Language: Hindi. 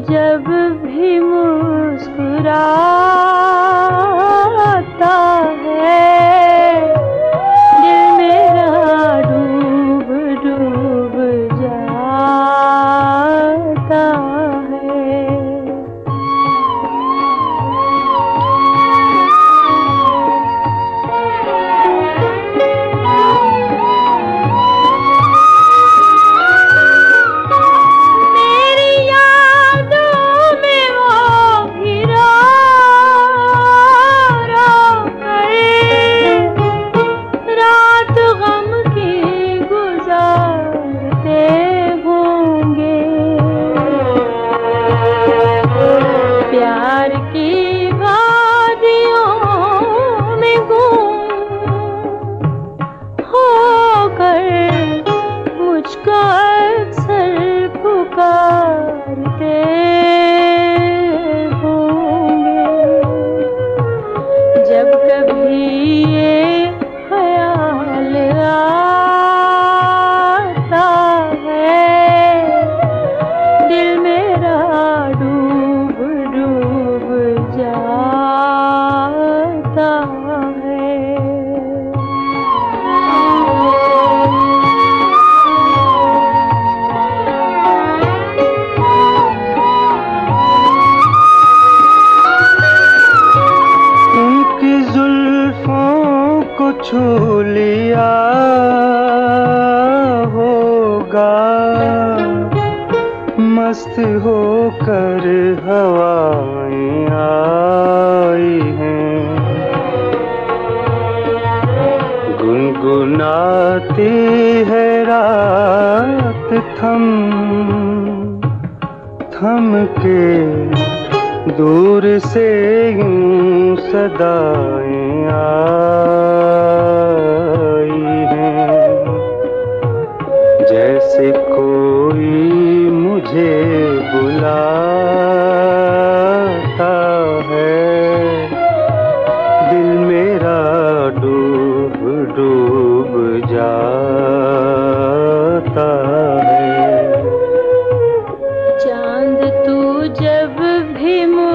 जब भी मुस्कुराता है, दिल मेरा डूब डूब जाता है। प्यार की वादियों में गुम होकर मुझको अक्सर पुकारते होंगे। जब कभी ये ख्याल आता है, दिल मेरा डूब डूब जाता है। उनकी जुल्फों को छू लिया होगा, मस्त होकर हवाएं आई हैं, गुनगुनाती है रात थम थम के, दूर से यूं सदाएं आई हैं, जैसे कोई मुझे बुलाता है, दिल मेरा डूब डूब जाता है। चांद तू जब भी